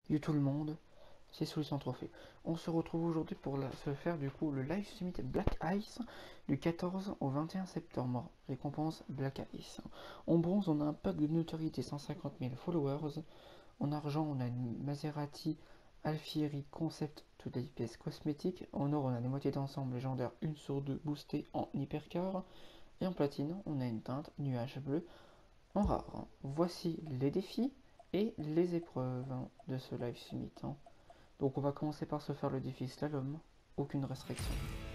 Salut tout le monde, c'est Solution Trophée. On se retrouve aujourd'hui pour se faire du coup le live summit Black Ice du 14 au 21 septembre. Récompense Black Ice. En bronze, on a un pack de notoriété 150 000 followers. En argent, on a une Maserati Alfieri Concept to the pièces cosmétiques. En or, on a des moitiés d'ensemble légendaires 1 sur 2 boostées en hypercar. Et en platine, on a une teinte nuage bleu en rare. Voici les défis et les épreuves de ce live summit. Donc on va commencer par se faire le défi slalom, aucune restriction.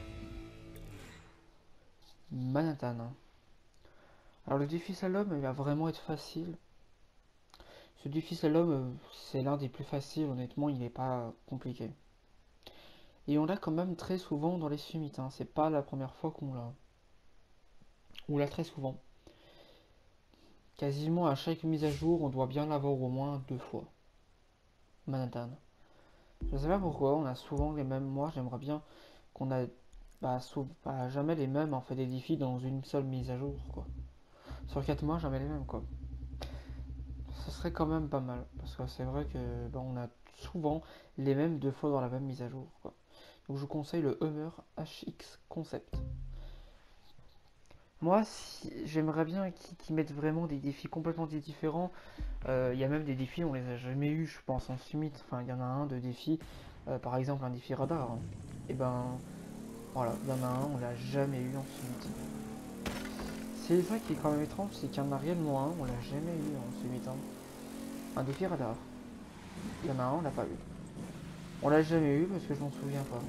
Manhattan. Alors le défi slalom il va vraiment être facile. Ce défi slalom c'est l'un des plus faciles, honnêtement il n'est pas compliqué. Et on l'a quand même très souvent dans les summits, c'est pas la première fois qu'on l'a. On l'a très souvent. Quasiment à chaque mise à jour on doit bien l'avoir au moins 2 fois. Manhattan. Je sais pas pourquoi, on a souvent les mêmes. Moi j'aimerais bien qu'on a jamais les mêmes en fait des défis dans une seule mise à jour quoi. Sur 4 mois jamais les mêmes quoi. Ce serait quand même pas mal parce que c'est vrai que on a souvent les mêmes 2 fois dans la même mise à jour quoi. Donc je vous conseille le Hummer HX Concept. Moi si, j'aimerais bien qu'ils mettent vraiment des défis complètement différents. Il y a même des défis on les a jamais eu je pense en summit. Enfin il y en a un de défi par exemple un défi radar. Et ben voilà, il y en a un, on l'a jamais eu en summit. C'est ça qui est quand même étrange, c'est qu'il y en a réellement un, on l'a jamais eu en summit. Un défi radar. Il y en a un, on l'a pas eu. On l'a jamais eu parce que je m'en souviens pas.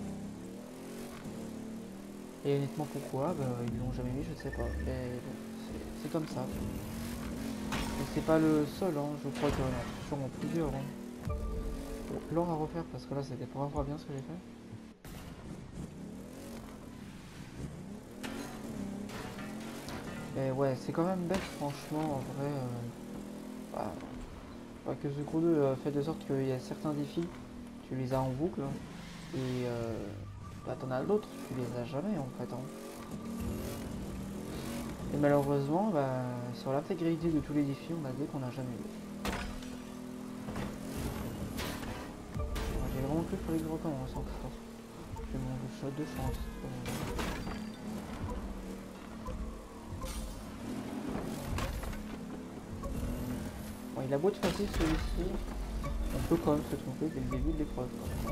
Et honnêtement pourquoi, ils l'ont jamais mis, je sais pas. Mais bon, c'est comme ça. Et c'est pas le seul, je crois qu'il y en a sûrement plusieurs. Bon, plan à refaire parce que là c'était pour voir bien ce que j'ai fait. Mais ouais, c'est quand même bête franchement en vrai. Bah, pas que ce coup 2 fait de sorte qu'il y a certains défis, tu les as en boucle. Et t'en as d'autres, tu les as jamais en fait. Et malheureusement, sur l'intégralité de tous les défis, on a des qu'on n'a jamais eu. J'ai vraiment cru qu'il fallait que je recommence encore. J'ai mon shot de chance. Bon, il a beau être facile celui-ci, on peut quand même se tromper dès le début de l'épreuve.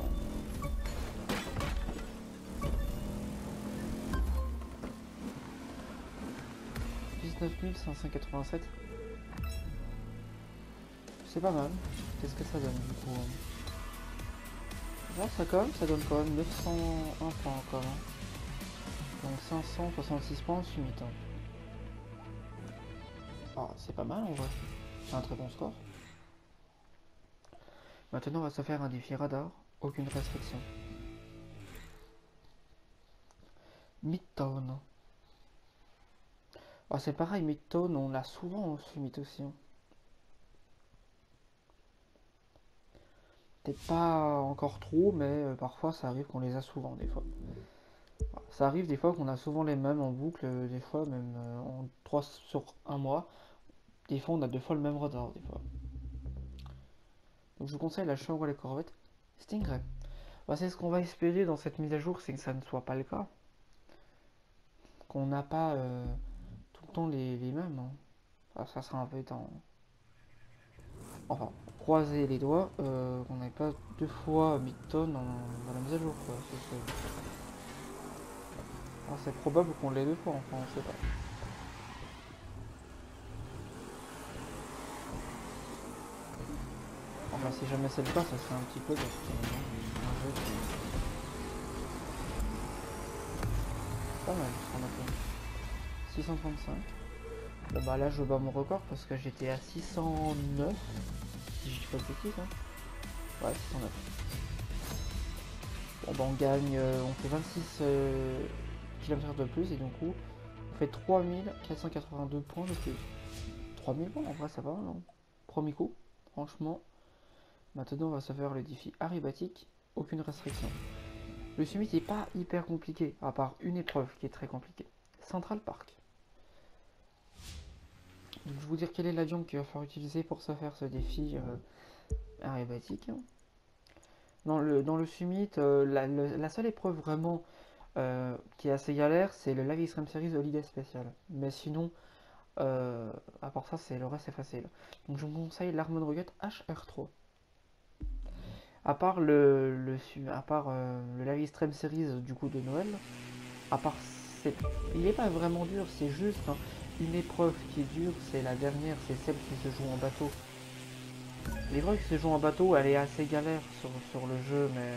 19 587. C'est pas mal. Qu'est-ce que ça donne du coup ça donne quand même 901 points encore. Donc 566 points en summit. Ah, c'est pas mal en vrai. C'est un très bon score. Maintenant, on va se faire un défi radar. Aucune restriction. Midtown. Ah, c'est pareil, Midtown, on l'a souvent en summit aussi. Peut-être pas encore trop, mais parfois ça arrive qu'on les a souvent des fois. Ça arrive des fois qu'on a souvent les mêmes en boucle, des fois même en 3 sur un mois. Des fois on a 2 fois le même radar, des fois. Donc je vous conseille la Chevrolet Corvette Stingray. C'est ce qu'on va espérer dans cette mise à jour, c'est que ça ne soit pas le cas. Qu'on n'a pas tout le temps les mêmes. Ça sera un peu étonnant. Enfin, croiser les doigts, qu'on n'ait pas 2 fois Midtown dans la mise à jour. Quoi. C'est probable qu'on l'ait 2 fois, enfin on sait pas. Enfin si jamais c'est le cas, ça serait un petit peu parce que un jeu qui est pas mal ce qu'on a fait. 635. Bon là je bats mon record parce que j'étais à 609. Si je dis pas de bêtises. Ouais, 609. Bon on gagne, on fait 26 km de plus et du coup on fait 3482 points de plus. 3000 points en vrai ça va, non? Premier coup, franchement. Maintenant on va se faire le défi aérobatique, aucune restriction. Le summit n'est pas hyper compliqué, à part une épreuve qui est très compliquée. Central Park. Donc, je vais vous dire quel est l'avion qu'il va falloir utiliser pour se faire ce défi aérobatique. Dans le summit, la seule épreuve vraiment qui est assez galère, c'est le Live Extreme Series Holiday Special. Mais sinon, à part ça, le reste c'est facile. Donc je vous conseille l'Harmon Rugged HR3. À part le Live Extreme Series du coup de Noël, à part il n'est pas vraiment dur, c'est juste hein, une épreuve qui est dure, c'est la dernière, c'est celle qui se joue en bateau. L'épreuve qui se joue en bateau, elle est assez galère sur le jeu, mais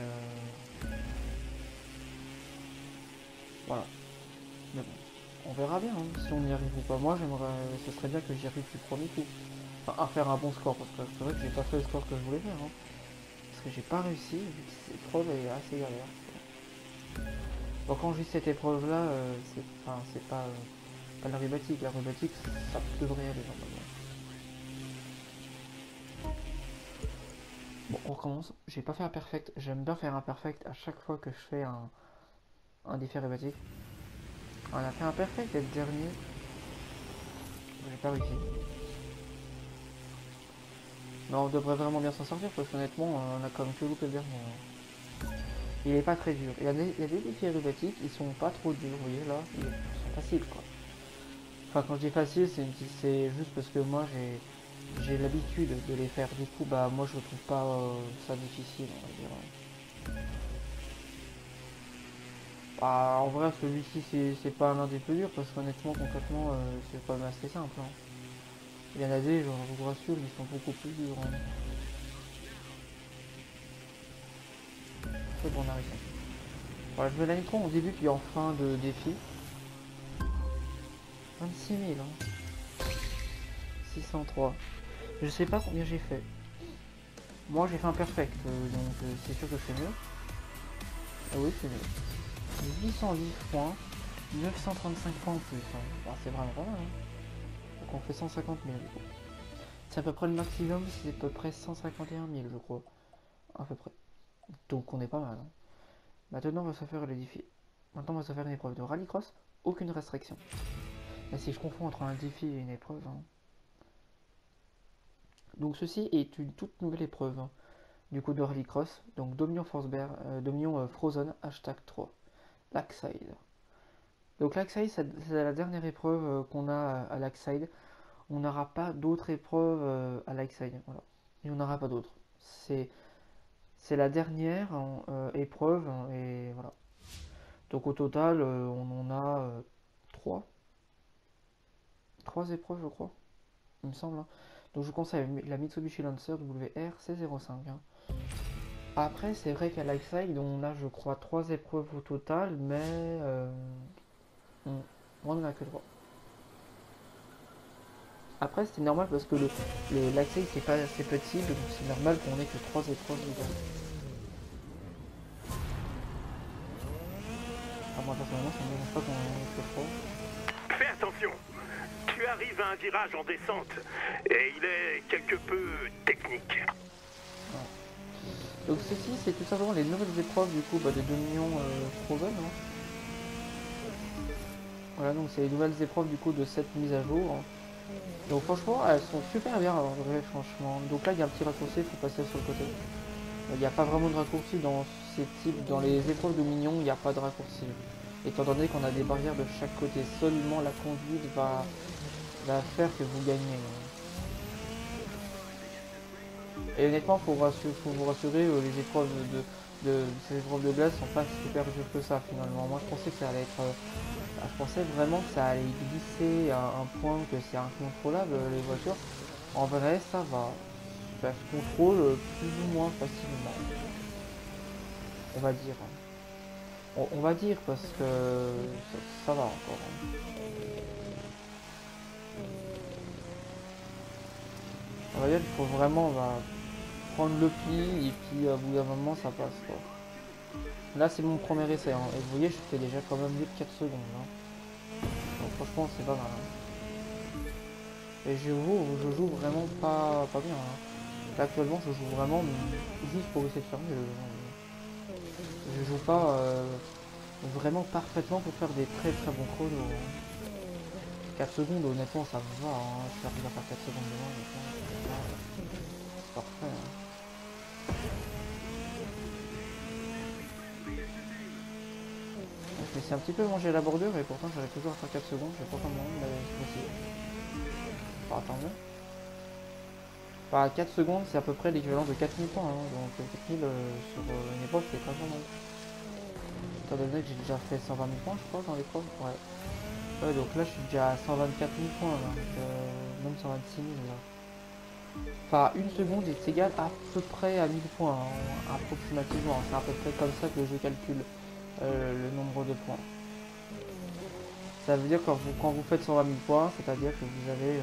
voilà. Mais bon, on verra bien hein, si on y arrive ou pas. Moi, ce serait bien que j'y arrive du premier coup. Enfin, à faire un bon score, parce que c'est vrai que j'ai pas fait le score que je voulais faire. Hein, parce que j'ai pas réussi, vu que cette épreuve est assez galère. Bon, quand je dis cette épreuve-là, c'est pas la rubatique. La rubatique, ça devrait aller normalement. Bon, on recommence. J'ai pas fait un perfect. J'aime bien faire un perfect à chaque fois que je fais un défi rubatique. On a fait un perfect d'être dernier. J'ai pas réussi. Mais on devrait vraiment bien s'en sortir parce qu'honnêtement, on a quand même que loupé le dernier. Hein. Il est pas très dur. Il y a des défis rubatiques, ils sont pas trop durs, vous voyez là, ils sont faciles quoi. Enfin, quand je dis facile, c'est juste parce que moi j'ai l'habitude de les faire. Du coup, bah moi je trouve pas ça difficile, on va dire. Bah, en vrai, celui-ci c'est pas l'un des plus durs parce qu'honnêtement, concrètement, c'est quand même assez simple. Hein. Il y en a des, je vous rassure, ils sont beaucoup plus durs. Hein. C'est bon, on a réussi. Voilà, je mets la micro en début puis en fin de défi. 26 000, hein. 603. Je sais pas combien j'ai fait. Moi j'ai fait un perfect, donc c'est sûr que c'est mieux. Ah oui, c'est mieux. 810 points, 935 points en plus. Hein. Bah, c'est vraiment pas mal. Hein. Donc on fait 150 000. C'est à peu près le maximum, c'est à peu près 151 000, je crois. À peu près. Donc on est pas mal. Hein. Maintenant on va se faire les défis. Maintenant on va se faire une épreuve de rallycross, aucune restriction. Là si je confonds entre un défi et une épreuve. Hein. Donc ceci est une toute nouvelle épreuve. Hein. Du coup de rallycross, donc Dominion Dominion Frozen #3, Lakside. Donc Lakside, c'est la dernière épreuve qu'on a à Lakside. On n'aura pas d'autres épreuves à Lakside, voilà. Il n'y en aura pas d'autres. C'est la dernière épreuve, hein, et voilà. Donc au total, on en a 3. 3 épreuves, je crois, il me semble. Hein. Donc je vous conseille la Mitsubishi Lancer WR-C05. Hein. Après, c'est vrai qu'à Lakeside, on a, je crois, 3 épreuves au total, mais on n'en a que 3. Après, c'est normal parce que le Lakeside, c'est pas assez petit, donc c'est normal qu'on ait que 3 épreuves dedans. Ah, moi, personnellement, ça ne me dérange pas qu'on ait que 3. Fais attention, tu arrives à un virage en descente, et il est quelque peu technique. Ouais. Donc ceci, c'est tout simplement les nouvelles épreuves du coup des Dominion Frozen. Hein. Voilà, donc c'est les nouvelles épreuves du coup de cette mise à jour. Hein. Donc franchement, elles sont super bien, en vrai, franchement. Donc là, il y a un petit raccourci, il faut passer sur le côté. Il n'y a pas vraiment de raccourci dans ces types, dans les épreuves Dominion, il n'y a pas de raccourci. Étant donné qu'on a des barrières de chaque côté, seulement la conduite va faire que vous gagnez. Et honnêtement, faut vous rassurer, les épreuves ces épreuves de glace sont pas super dures que ça finalement. Moi, je pensais que ça allait être, je pensais vraiment que ça allait glisser à un point que c'est incontrôlable les voitures. En vrai, ça va. Ça se contrôle plus ou moins facilement. On va dire. On va dire parce que ça va encore. Hein. On va dire qu'il faut vraiment prendre le pli et puis au bout d'un moment ça passe quoi. Là c'est mon premier essai hein. Et vous voyez je fais déjà quand même mieux de 4 secondes. Hein. Donc, franchement c'est pas mal. Hein. Et je joue vraiment pas bien. Hein. Là actuellement je joue vraiment juste pour essayer de faire mieux. Je joue pas vraiment parfaitement pour faire des très très bons chronos. Hein. 4 secondes honnêtement ça me va. Hein. Je suis arrivé à faire 4 secondes devant. C'est parfait. Hein. s'est un petit peu mangé à la bordure et pourtant j'arrive toujours à faire 4 secondes, je sais pas comment, mais c'est possible. Enfin, tant mieux. Enfin, 4 secondes, c'est à peu près l'équivalent de 4000 points, hein, donc 4000 sur une épreuve, c'est pas mal. Étant donné que j'ai déjà fait 120 000 points, je crois, dans l'épreuve. Ouais. Ouais, donc là, je suis déjà à 124 000 points, là, donc, même 126 000, là. Enfin, une seconde est égale à peu près à 1000 points, hein, approximativement. C'est à peu près comme ça que le jeu calcule le nombre de points. Ça veut dire que quand vous faites 120 000 points, c'est-à-dire que vous avez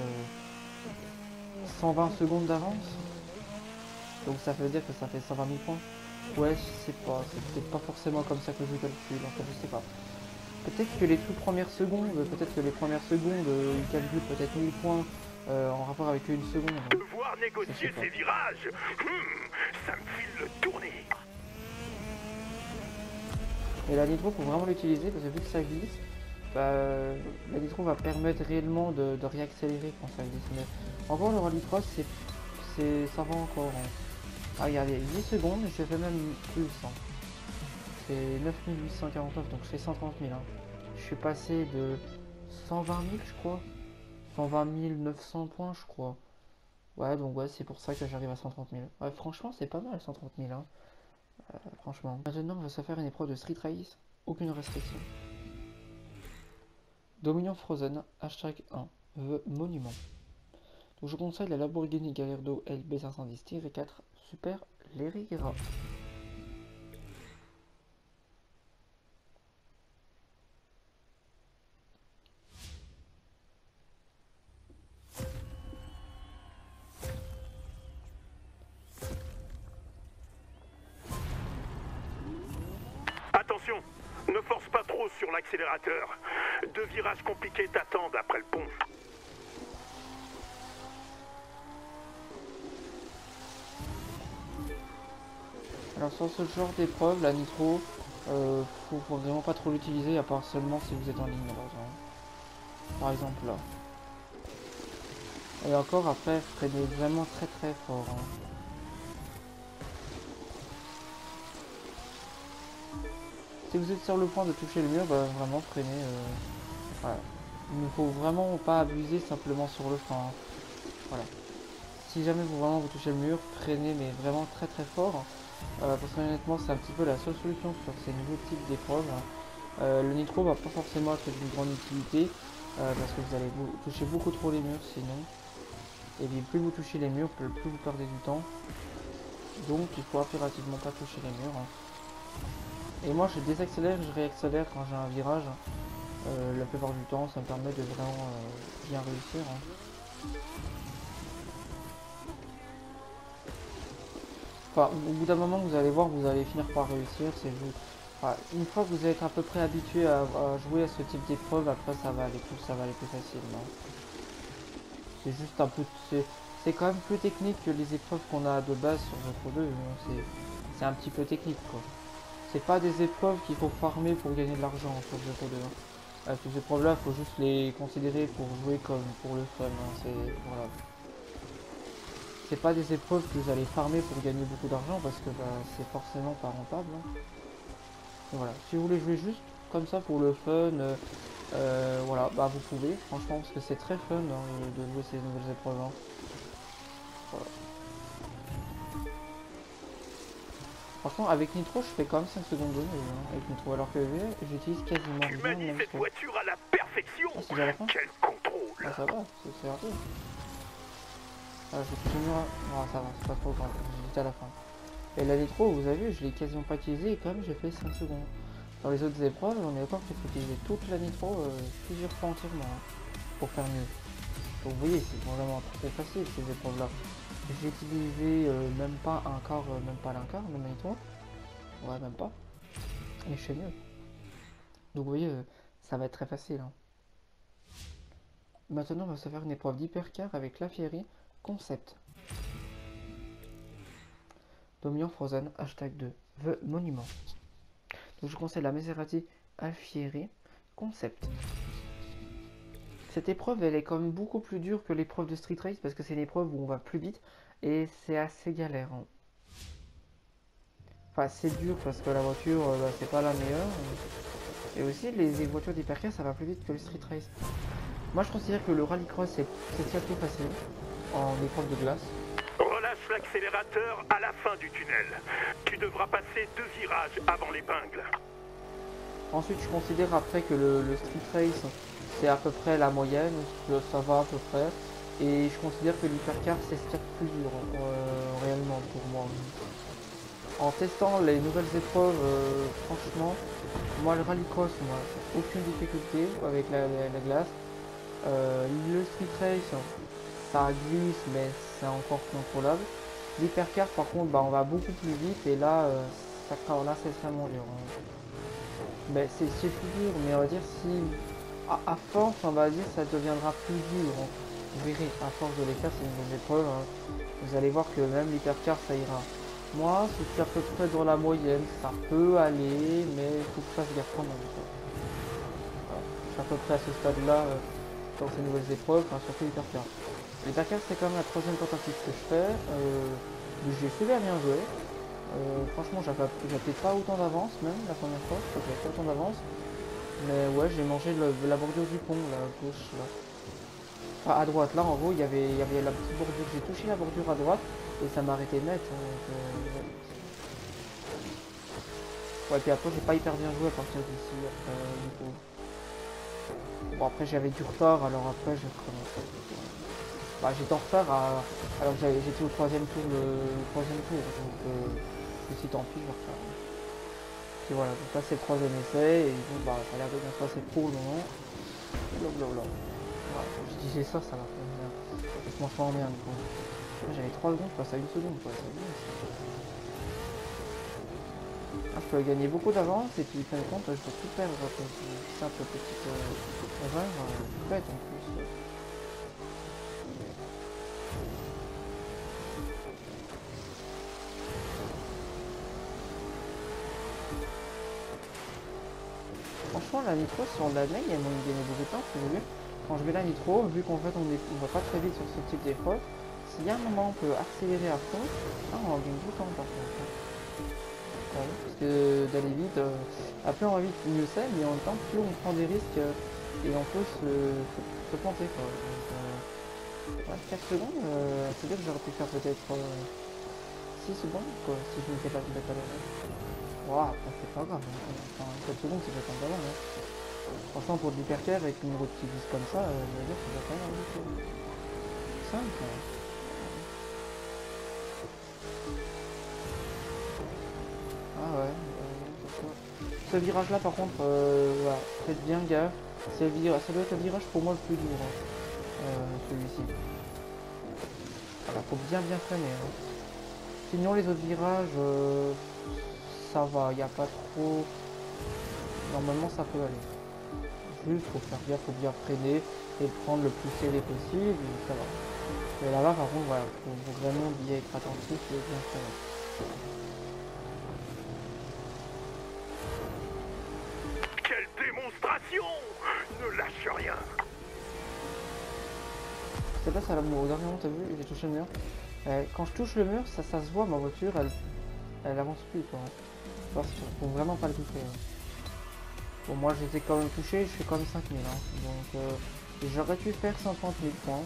120 secondes d'avance. Donc ça veut dire que ça fait 120 000 points. Ouais, je sais pas, c'est peut-être pas forcément comme ça que je calcule, en fait, je sais pas. Peut-être que les toutes premières secondes, ils calculent peut-être 1000 points en rapport avec une seconde. Hein. Devoir négocier ces virages, ça me file le tourner. Et la nitro, faut vraiment l'utiliser parce que vu que ça glisse, bah, la nitro va permettre réellement de réaccélérer quand ça glisse. Mais encore le rallycross, ça va encore. Hein. Ah, regardez, 10 secondes, je fais même plus. Hein. C'est 9849, donc je fais 130 000. Hein. Je suis passé de 120 000, je crois. 120 900 points, je crois. Ouais, donc ouais, c'est pour ça que j'arrive à 130 000. Ouais, franchement, c'est pas mal, 130 000. Hein. Franchement. Maintenant, on va se faire une épreuve de Street Race. Aucune restriction. Dominion Frozen, hashtag 1, The Monument. Donc je conseille la Lamborghini Gallardo LB510-4 Super Leggera. Attention, ne force pas trop sur l'accélérateur. 2 virages compliqués t'attendent après le pont. Alors sur ce genre d'épreuve, la nitro, faut vraiment pas trop l'utiliser, à part seulement si vous êtes en ligne. Par exemple là. Et encore après, freinez vraiment très très fort. Hein. Si vous êtes sur le point de toucher le mur, bah, vraiment freinez. Voilà. Il ne faut vraiment pas abuser simplement sur le frein. Hein. Voilà. Si jamais vous touchez le mur, freinez mais vraiment très très fort. Parce que honnêtement c'est un petit peu la seule solution sur ces nouveaux types d'épreuves. Le nitro va pas forcément être d'une grande utilité. Parce que vous allez toucher beaucoup trop les murs sinon. Et bien plus vous touchez les murs, plus vous perdez du temps. Donc il faut impérativement pas toucher les murs. Hein. Et moi je désaccélère, je réaccélère quand j'ai un virage. La plupart du temps ça me permet de vraiment bien réussir. Hein. Enfin, au bout d'un moment vous allez voir, vous allez finir par réussir. C'est vous. Enfin, une fois que vous êtes à peu près habitué à jouer à ce type d'épreuve, après ça va aller plus facilement. C'est juste un peu, c'est quand même plus technique que les épreuves qu'on a de base sur Zepro 2. Hein. C'est un petit peu technique quoi. C'est pas des épreuves qu'il faut farmer pour gagner de l'argent sur Zepro 2. Hein. Ces épreuves là, faut juste les considérer pour jouer comme pour le fun. Hein. Voilà. C'est pas des épreuves que vous allez farmer pour gagner beaucoup d'argent parce que bah, c'est forcément pas rentable. Hein. Voilà, si vous voulez jouer juste comme ça pour le fun, voilà, bah vous pouvez, franchement, parce que c'est très fun hein, de jouer ces nouvelles épreuves. Hein. Voilà. Franchement, avec Nitro, je fais quand même 5 secondes de mieux hein, avec Nitro, alors que j'utilise quasiment Tu rien manies de cette voiture à la perfection. Ah, c'est déjà la fin. Quel contrôle. Ah, ça va, c'est rapide. Ah, je continue à... Ah, ça va, c'est pas trop grave, j'étais à la fin. Et la Nitro, vous avez vu, je l'ai quasiment pas utilisé et quand même j'ai fait 5 secondes. Dans les autres épreuves, on est d'accord qu'il faut utiliser toute la Nitro plusieurs fois entièrement hein, pour faire mieux. Donc vous voyez, c'est vraiment très facile ces épreuves-là. J'ai utilisé même pas un quart, même pas l'un quart de ma Nitro. Ouais, même pas. Et je fais mieux. Donc vous voyez, ça va être très facile. Hein. Maintenant, on va se faire une épreuve d'hypercar avec la Fieri Concept. Dominion Frozen, hashtag 2, The Monument. Donc je conseille la Maserati Alfieri Concept. Cette épreuve, elle est quand même beaucoup plus dure que l'épreuve de Street Race parce que c'est une épreuve où on va plus vite et c'est assez galère. Hein. Enfin, c'est dur parce que la voiture, bah, c'est pas la meilleure. Et aussi, les voitures d'hypercar, ça va plus vite que le street race. Moi, je considère que le rallycross, c'est ce qu'il y a de plus facile en épreuve de glace. Relâche l'accélérateur à la fin du tunnel. Tu devras passer 2 virages avant l'épingle. Ensuite, je considère après que le street race, c'est à peu près la moyenne, ça va à peu près. Et je considère que l'hypercar, c'est ce qu'il y a de plus dur, réellement, pour moi. En testant les nouvelles épreuves, franchement, moi, le rallycross, moi, aucune difficulté avec la glace. Le street race, ça glisse, mais c'est encore contrôlable. L'hypercar, par contre, bah, on va beaucoup plus vite et là, là c'est extrêmement dur. Mais c'est plus dur, mais on va dire si à force, on va dire, ça deviendra plus dur. Vous verrez, à force de les faire, c'est une bonne épreuve. Vous allez voir que même l'hypercar, ça ira. Moi, je suis à peu près dans la moyenne. Ça peut aller, mais il faut que je fasse gaffe quand même. Voilà. Je suis à peu près à ce stade-là dans ces nouvelles épreuves, enfin, surtout l'hypercar. L'hypercar, c'est quand même la troisième tentative que je fais. J'ai super bien joué. Franchement, j'avais peut-être pas autant d'avance, même la première fois, je crois que j'avais pas autant d'avance. Mais ouais, j'ai mangé la bordure du pont, là, à gauche, là. Enfin, à droite, là, en gros, il y avait la petite bordure. J'ai touché la bordure à droite et ça m'a arrêté net. Ouais, puis après, j'ai pas hyper bien joué à partir d'ici. Du coup. Bon, après, j'avais du retard, alors après, j'ai recommencé. Bah, j'étais en retard alors que j'étais au troisième tour, le troisième tour. Donc, je me suis dit, tant pis, je vais refaire. Et voilà, donc là, c'est le troisième essai. Et donc, bah, ça a l'air de bien se passer pour le moment. Blablabla. Voilà, je disais ça va faire bien. Je m'en sens bien, du coup. J'avais 3 secondes, je passe à 1 seconde, quoi. C'est bien, je peux gagner beaucoup d'avance et puis fin de compte, je peux tout perdre. C'est simple petite erreur, bête en plus. Franchement, la nitro sur l'année, il y a moyen de gagner beaucoup de temps. Parce que quand je mets la nitro, vu qu'en fait on va pas très vite sur ce type d'épreuve, s'il y a un moment où on peut accélérer à fond, on gagne tout le temps par contre. Ouais, parce que d'aller vite, plus on va vite, mieux c'est, mais en même temps, plus on prend des risques et on peut se planter. Quoi. Donc, ouais, 4 secondes, c'est-à-dire que j'aurais pu faire peut-être 6 secondes quoi, si je m'étais pas tout à l'heure. Wow, après c'est pas grave, enfin, 4 secondes c'est déjà pas mal. Hein. Franchement, pour de l'hypercar avec une route qui glisse comme ça, je veux dire, c'est déjà pas mal du tout. 5 Ah ouais, ce virage là par contre, voilà, faites bien gaffe. Ça doit être le virage pour moi le plus dur, celui-ci. Voilà, faut bien freiner. Hein. Sinon les autres virages, ça va, il n'y a pas trop... Normalement ça peut aller. Juste faut faire gaffe, faut bien freiner et prendre le plus serré possible, et ça va. Mais là-bas par contre, voilà, faut vraiment bien être attentif et bien freiner. Ne lâche rien. C'est pas ça là, au dernier moment t'as vu, j'ai touché le mur. Quand je touche le mur, ça se voit, ma voiture elle avance plus quoi. Faut vraiment pas le toucher. Hein. Bon moi j'étais quand même touché, je fais quand même 5000 hein. Donc j'aurais pu faire 130 000 points.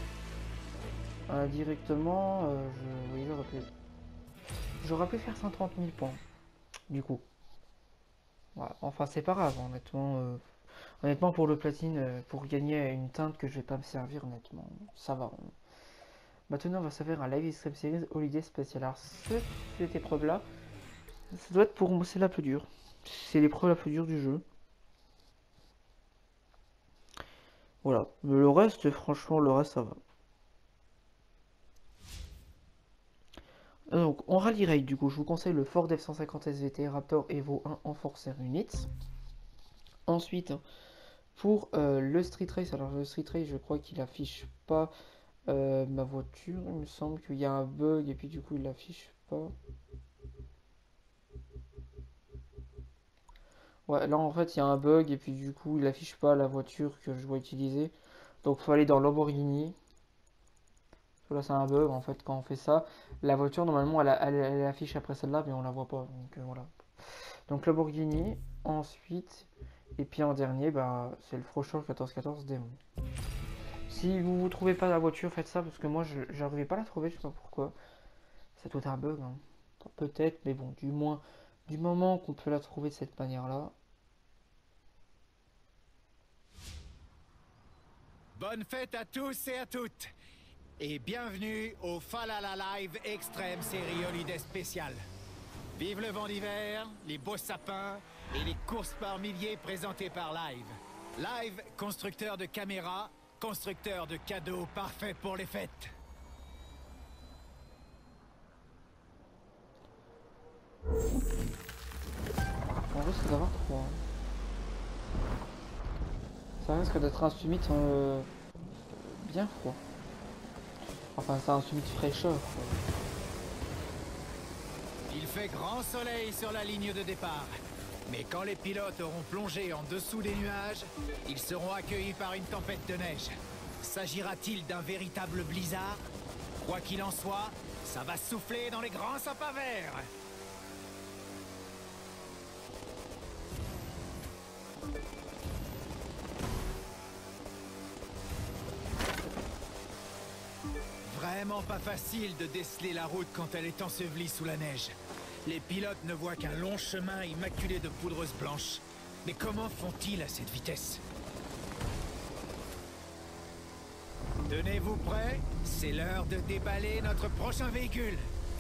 Directement, oui j'aurais pu faire 130 000 points. Du coup. Voilà. Enfin c'est pas grave honnêtement. Honnêtement pour le platine, pour gagner une teinte que je vais pas me servir honnêtement, ça va. Maintenant on va se faire un live stream series holiday spécial. Alors cette épreuve là, ça doit être pour moi c'est la plus dure. C'est l'épreuve la plus dure du jeu. Voilà. Mais le reste, franchement, le reste ça va. Donc en rallye raid du coup je vous conseille le Ford F-150 SVT Raptor Evo 1 en Force Air Units. Ensuite pour le Street Race, alors le Street Race je crois qu'il affiche pas ma voiture, il me semble qu'il y a un bug et puis du coup il l'affiche pas. Ouais là en fait il y a un bug et puis du coup il affiche pas la voiture que je dois utiliser. Donc faut aller dans Lamborghini. Là c'est un bug en fait quand on fait ça. La voiture normalement elle affiche après celle-là mais on la voit pas. Donc voilà. Donc Lamborghini, ensuite, et puis en dernier, bah, c'est le Frochon 1414 Démon. Si vous ne trouvez pas la voiture, faites ça, parce que moi, je n'arrivais pas à la trouver, je sais pas pourquoi. C'est tout un bug, hein. Peut-être, mais bon, du moins, du moment qu'on peut la trouver de cette manière-là. Bonne fête à tous et à toutes. Et bienvenue au Falala Live Extrême Série Holiday Spécial. Vive le vent d'hiver, les beaux sapins et les courses par milliers présentées par Live. Live, constructeur de caméras, constructeur de cadeaux parfait pour les fêtes. On risque d'avoir froid. Ça risque d'être un summit bien froid. Enfin, c'est un summit fraîcheur, quoi. Il fait grand soleil sur la ligne de départ. Mais quand les pilotes auront plongé en dessous des nuages, ils seront accueillis par une tempête de neige. S'agira-t-il d'un véritable blizzard? Quoi qu'il en soit, ça va souffler dans les grands sapins verts. Vraiment pas facile de déceler la route quand elle est ensevelie sous la neige. Les pilotes ne voient qu'un long chemin immaculé de poudreuse blanche. Mais comment font-ils à cette vitesse? Tenez-vous prêts, c'est l'heure de déballer notre prochain véhicule.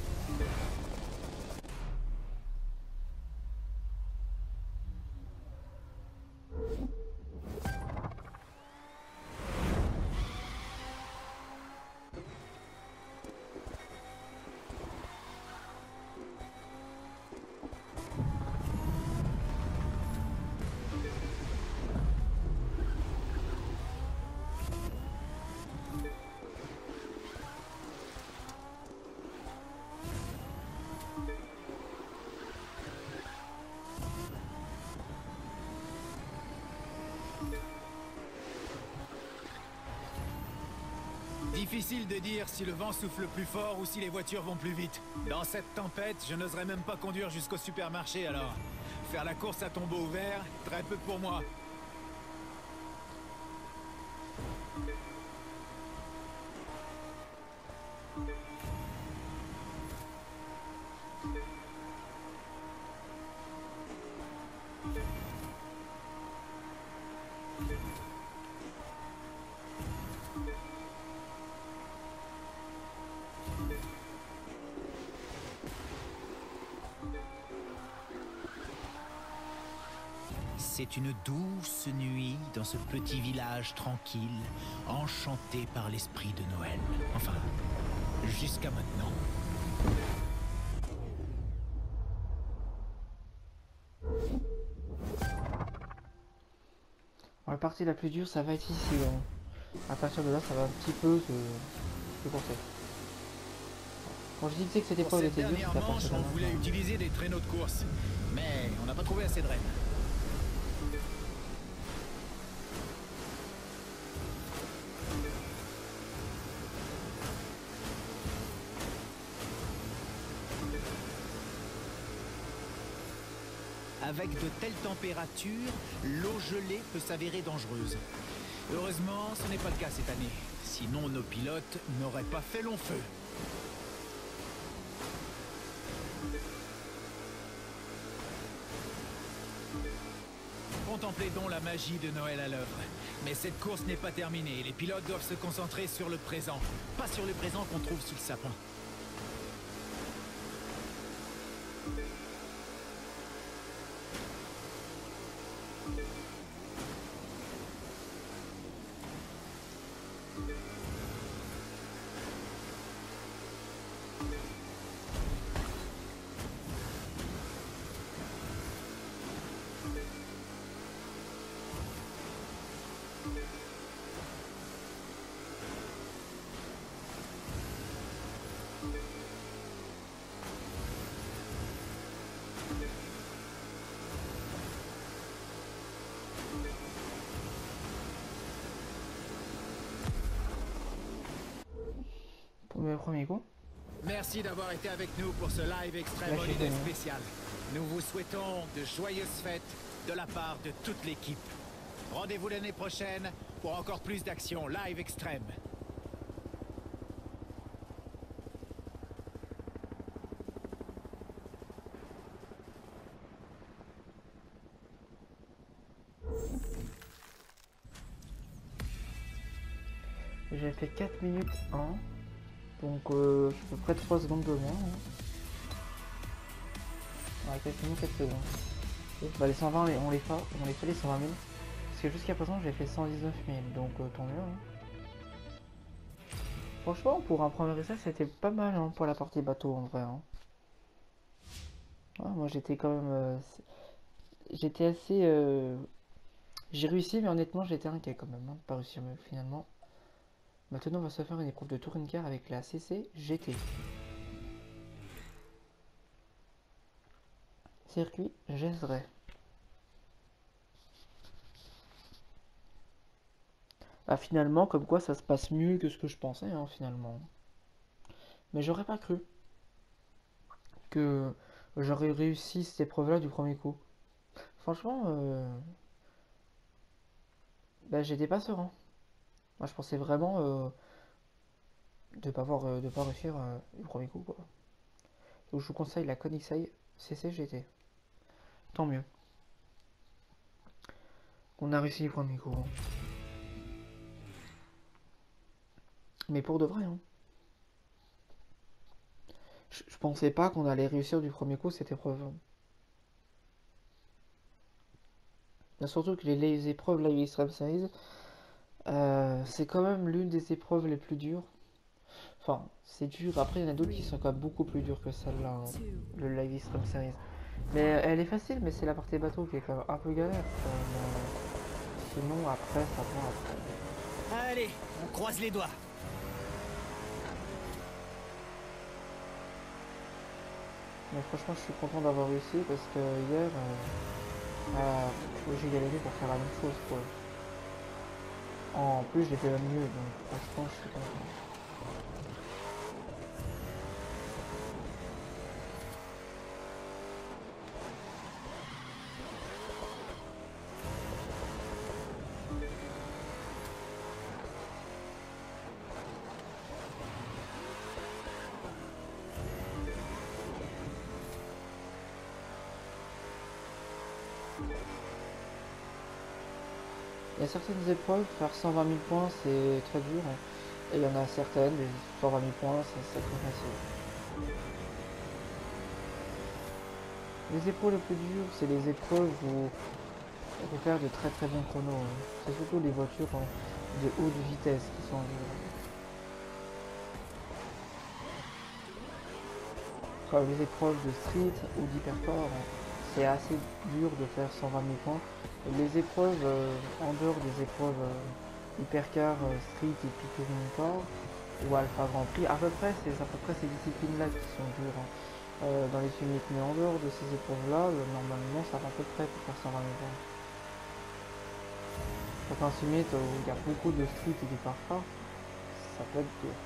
Difficile de dire si le vent souffle plus fort ou si les voitures vont plus vite. Dans cette tempête, je n'oserais même pas conduire jusqu'au supermarché alors. Faire la course à tombeau ouvert, très peu pour moi. C'est une douce nuit dans ce petit village tranquille, enchanté par l'esprit de Noël. Enfin, jusqu'à maintenant. Bon, la partie la plus dure, ça va être ici, hein. À partir de là, ça va un petit peu se corser. Quand je disais que cette Pour épreuve cette était dure, dernière c'était à manche, partir de on là. voulait utiliser des traîneaux de course. Mais on n'a pas trouvé assez de rênes. Avec de telles températures, l'eau gelée peut s'avérer dangereuse. Heureusement, ce n'est pas le cas cette année. Sinon, nos pilotes n'auraient pas fait long feu. Contemplez donc la magie de Noël à l'œuvre. Mais cette course n'est pas terminée. Les pilotes doivent se concentrer sur le présent. Pas sur le présent qu'on trouve sous le sapin. Pour le premier coup. Merci d'avoir été avec nous pour ce live Extrême Là, je suis Holiday connu. spécial. Nous vous souhaitons de joyeuses fêtes de la part de toute l'équipe. Rendez-vous l'année prochaine pour encore plus d'actions live extrême. J'ai fait 4 minutes 1, donc à peu près 3 secondes de moins. Hein. Ouais, 4 minutes 4 secondes. Bah les 120 on les fait les 120 000. Parce que jusqu'à présent j'ai fait 119 000, donc tant mieux. Hein. Franchement pour un premier essai c'était pas mal hein, pour la partie bateau en vrai. Hein. Ouais, moi j'étais quand même... j'étais assez... J'ai réussi mais honnêtement j'étais inquiet quand même, hein, de pas réussir finalement. Maintenant on va se faire une épreuve de touring car avec la CC GT. Circuit Gézeray. Bah finalement, comme quoi ça se passe mieux que ce que je pensais, hein, finalement. Mais j'aurais pas cru que j'aurais réussi cette épreuve-là du premier coup. Franchement, bah, j'étais pas serein. Moi, je pensais vraiment de pas réussir du premier coup, quoi. Donc, je vous conseille la Koenigsegg CCGT. Tant mieux. On a réussi du premier coup. Hein. Mais pour de vrai, hein. Je pensais pas qu'on allait réussir du premier coup cette épreuve. Bien surtout que les épreuves Live Extreme Series, c'est quand même l'une des épreuves les plus dures. Enfin, c'est dur. Après, il y en a d'autres qui sont quand même beaucoup plus dures que celle-là, hein, le Live Extreme Series. Mais elle est facile, mais c'est la partie bateau qui est quand même un peu galère. Sinon, après, ça va après. Allez, on croise les doigts. Mais franchement, je suis content d'avoir réussi parce que hier, j'ai galéré pour faire la même chose, quoi. En plus, j'ai fait même mieux, donc franchement, je suis content. Il y a certaines épreuves, faire 120 000 points c'est très dur, hein. Et il y en a certaines, mais 120 000 points c'est très facile. Les épreuves les plus dures, c'est les épreuves où il faut faire de très très bons chronos. Hein. C'est surtout les voitures de haute vitesse qui sont dures. Comme les épreuves de street ou d'hypercore, hein, c'est assez dur de faire 120 000 points. Et les épreuves, en dehors des épreuves hypercar, street et puis touring car ou alpha grand prix, à peu près c'est à peu près ces disciplines-là qui sont dures. Hein. Dans les summits, mais en dehors de ces épreuves-là, normalement ça va à peu près pour faire 120 000 points. Donc un summit où il y a beaucoup de street et d'hypercar, ça peut être dur.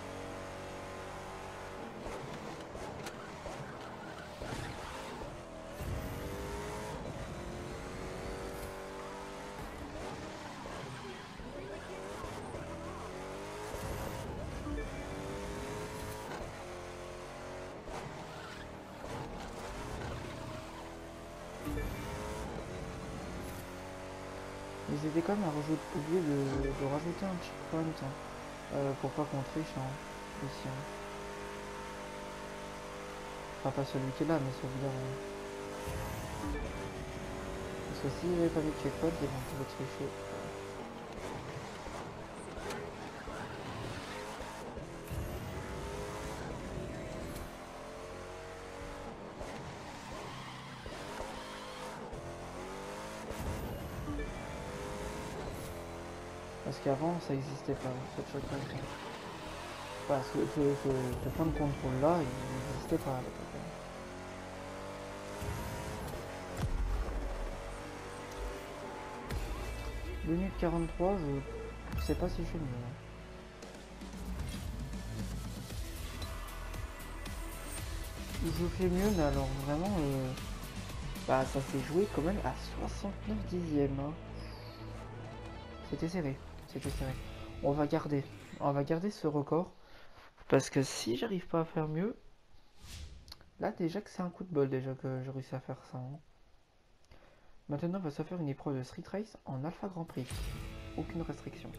N'hésitez quand même à oublier de rajouter un checkpoint hein, pour pas qu'on triche hein, ici. Hein. Enfin pas celui qui est là mais celui-là. Hein. Parce que si vous n'avez pas mis de checkpoint, ils vont pouvoir tricher. Parce qu'avant ça n'existait pas, cette checkpoint. Parce que ce point de contrôle là, il n'existait pas à l'époque. Minute 43, je sais pas si je fais mieux. Je fais mieux, mais alors vraiment, Bah ça s'est joué quand même à 69 dixièmes. Hein. C'était serré, c'était serré. On va garder ce record. Parce que si j'arrive pas à faire mieux, là déjà que c'est un coup de bol déjà que j'ai réussi à faire ça. Hein. Maintenant on va se faire une épreuve de Street Race en Alpha Grand Prix. Aucune restriction.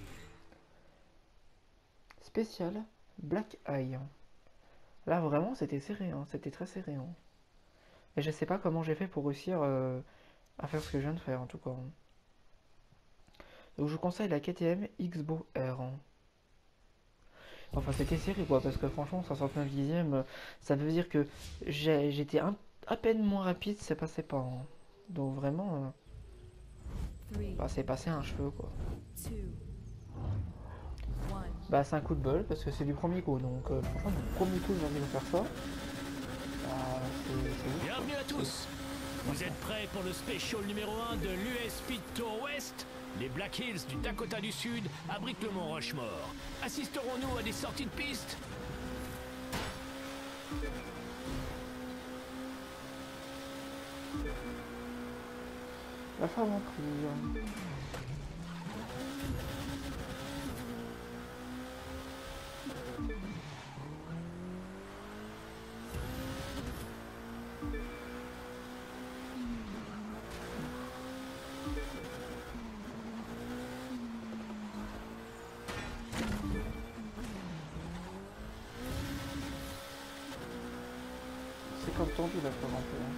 Spécial Black Eye. Là vraiment c'était serré, hein. C'était très serré. Hein. Et je sais pas comment j'ai fait pour réussir à faire ce que je viens de faire en tout cas. Hein. Donc je vous conseille la KTM X-Bow R. Hein. Enfin c'était serré quoi, parce que franchement 69 dixièmes, ça veut dire que j'étais à peine moins rapide, ça passait pas. Hein. Donc vraiment, bah, c'est passé un cheveu quoi. Bah c'est un coup de bol parce que c'est du premier coup, donc franchement du premier coup j'ai envie de faire ça. Bah, c'est Bienvenue à tous. Vous êtes prêts pour le special numéro 1 de l'US Speed Tour West? Les Black Hills du Dakota du Sud abritent le mont Rushmore. Assisterons-nous à des sorties de piste? la femme en prie. C'est comme tendu la femme en prie. Hein.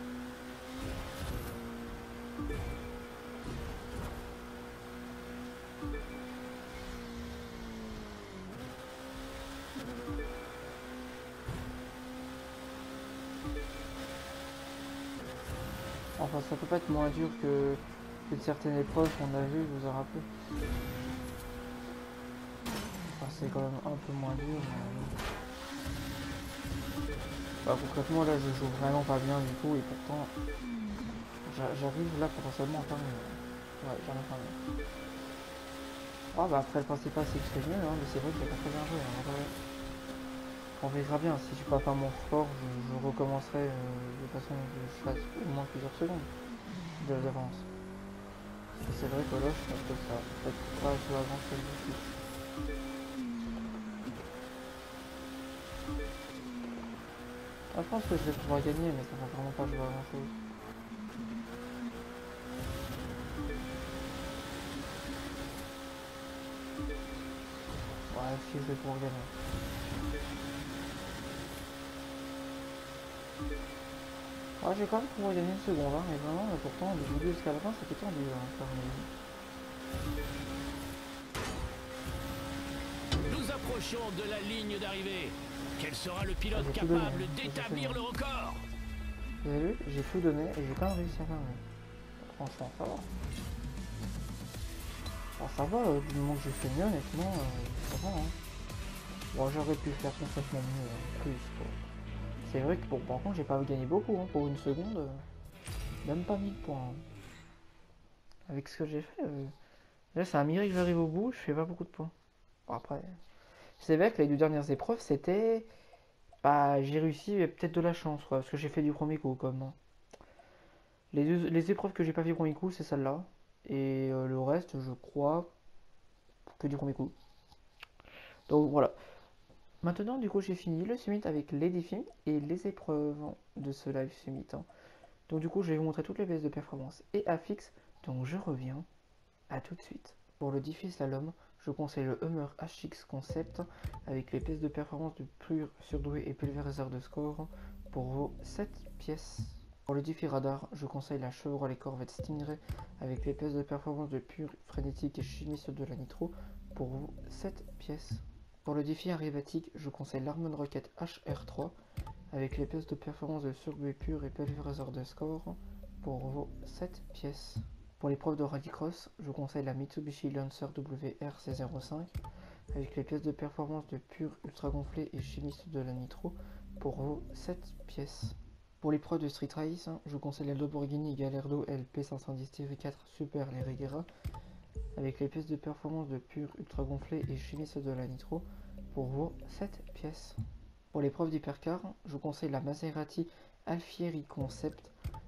Enfin, ça peut pas être moins dur que certaines épreuves qu'on a vues, je vous ai rappelé. Enfin, c'est quand même un peu moins dur. Mais... Bah, concrètement, là, je joue vraiment pas bien du tout, et pourtant, j'arrive là potentiellement à faire mieux. Ouais, j'en ai pas mieux. Ah, bah, après, le principal, c'est que je fais mieux, hein, mais c'est vrai que j'ai pas très bien joué. Hein, ouais. On verra bien, si je peux pas faire mon score, je recommencerai de façon que je fasse au moins plusieurs secondes d'avance. C'est vrai que là, je pense que ça peut-être pas jouer avant chose du tout. Ah, je pense que je vais pouvoir gagner, mais ça va vraiment pas jouer à grand chose. Ouais, si je vais pouvoir gagner. Ouais, j'ai quand même pouvoir gagner une seconde, hein, mais vraiment, pourtant, du début jusqu'à la fin, c'était tendu. Hein, Nous approchons de la ligne d'arrivée. Quel sera le pilote capable d'établir le record? Vous avez vu, j'ai tout donné et j'ai quand même réussi à faire mieux. Franchement, ça va. Bon, ça va, du moment que j'ai fait mieux, honnêtement, ça va. Hein. Bon, j'aurais pu faire complètement mieux, plus. Quoi. C'est vrai que, bon, par contre, j'ai pas gagné beaucoup, hein, pour une seconde. Même pas 1000 points. Hein. Avec ce que j'ai fait, là, c'est un miracle que j'arrive au bout, je fais pas beaucoup de points. Bon, après, c'est vrai que les deux dernières épreuves, c'était... Bah, j'ai réussi, mais peut-être de la chance, quoi, parce que j'ai fait du premier coup, comme. Hein. Les épreuves que j'ai pas fait du premier coup, c'est celle-là. Et le reste, je crois que du premier coup. Donc voilà. Maintenant, du coup, j'ai fini le summit avec les défis et les épreuves de ce live summit. Hein. Donc du coup, je vais vous montrer toutes les baisses de performance et affixes. Donc je reviens. À tout de suite. Pour le défi slalom, je conseille le Hummer HX Concept avec les pièces de performance de pur surdoué et pulvériseur de score pour vos 7 pièces. Pour le défi radar, je conseille la Chevrolet Corvette Stingray avec les pièces de performance de pur frénétique et chimiste de la nitro pour vos 7 pièces. Pour le défi aérobatique, je conseille l'Harmon Rocket HR3 avec les pièces de performance de surdoué pur et pulvériseur de score pour vos 7 pièces. Pour l'épreuve de rallycross, je conseille la Mitsubishi Lancer WRC05 avec les pièces de performance de pur ultra gonflé et chimiste de la nitro pour vos 7 pièces. Pour l'épreuve de Street Race, je conseille la Lamborghini Gallardo LP510-4 Super Leggera avec les pièces de performance de pur ultra gonflé et chimiste de la nitro pour vos 7 pièces. Pour l'épreuve d'hypercar, je conseille la Maserati Alfieri Concept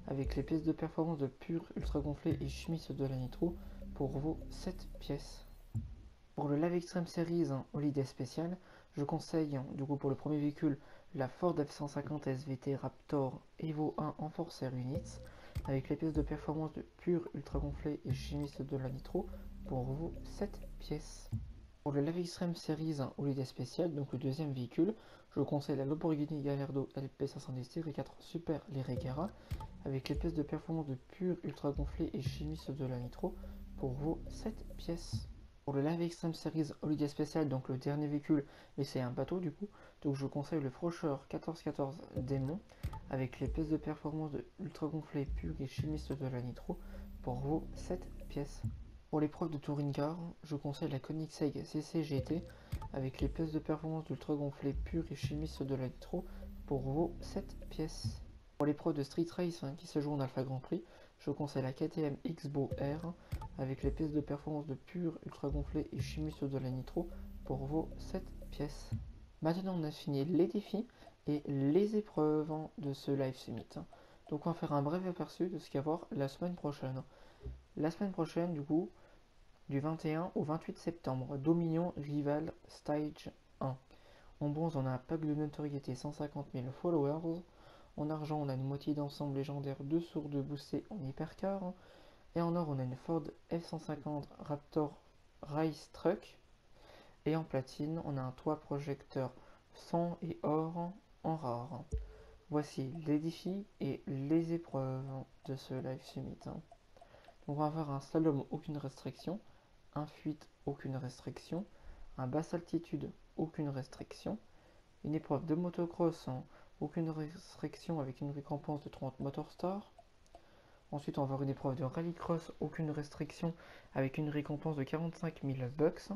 avec les pièces de performance de pur ultra gonflé et chimiste de la nitro pour vos 7 pièces. Pour le Live Extreme Series Holiday Special, je conseille du coup pour le premier véhicule la Ford F-150 SVT Raptor Evo 1 en Force Air Units avec les pièces de performance de pur ultra gonflé et chimiste de la nitro pour vos 7 pièces. Pour le Live Extreme Series Holiday Special, donc le deuxième véhicule, je conseille la Lamborghini Gallardo LP510 Serie 4 Super Regera avec les pièces de performance de pur ultra gonflé et chimiste de la nitro pour vos 7 pièces. Pour le Live Extreme Series Holiday Special, donc le dernier véhicule, mais c'est un bateau du coup, donc je conseille le Frocher 1414 Démon avec les pièces de performance de ultra gonflé pur et chimiste de la nitro pour vos 7 pièces. Pour l'épreuve de Touring Car, je conseille la Koenigsegg CC-GT avec les pièces de performance d'ultra gonflé pur et chimiste de la nitro pour vos 7 pièces. Pour l'épreuve de Street Race qui se joue en Alpha Grand Prix, je conseille la KTM X-Bow R avec les pièces de performance de pur ultra gonflé et chimiste de la nitro pour vos 7 pièces. Maintenant on a fini les défis et les épreuves de ce live summit. Donc on va faire un bref aperçu de ce qu'il y a à voir la semaine prochaine. La semaine prochaine du coup, du 21 au 28 septembre, Dominion Rival Stage 1. En bronze on a un pack de notoriété 150 000 followers. En argent on a une moitié d'ensemble légendaire 2 sur 2 boosté en hypercar. Et en or on a une Ford F-150 Raptor Race Truck. Et en platine on a un toit projecteur sang et or en rare. Voici les défis et les épreuves de ce live summit. Donc on va avoir un slalom aucune restriction, un fuite aucune restriction, un basse altitude aucune restriction, une épreuve de motocross aucune restriction avec une récompense de 30 Motorstar. Ensuite on va avoir une épreuve de rallycross aucune restriction avec une récompense de 45 000 bucks.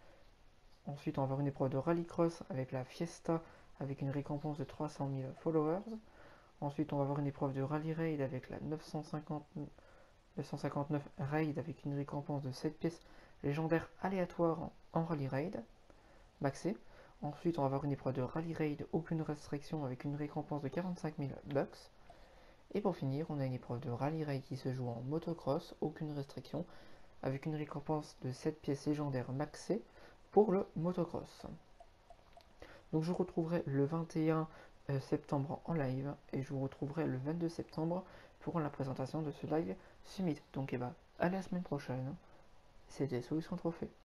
Ensuite on va avoir une épreuve de rallycross avec la Fiesta avec une récompense de 300 000 followers. Ensuite on va avoir une épreuve de rally raid avec la 959 raid avec une récompense de 7 pièces légendaires aléatoires en rally raid maxé. Ensuite on va avoir une épreuve de rally raid aucune restriction avec une récompense de 45 000 bucks. Et pour finir on a une épreuve de rally raid qui se joue en motocross aucune restriction avec une récompense de 7 pièces légendaires maxé pour le motocross. Donc je vous retrouverai le 21 septembre en live et je vous retrouverai le 22 septembre pour la présentation de ce live summit. Donc à la semaine prochaine. C'était Solution Trophée.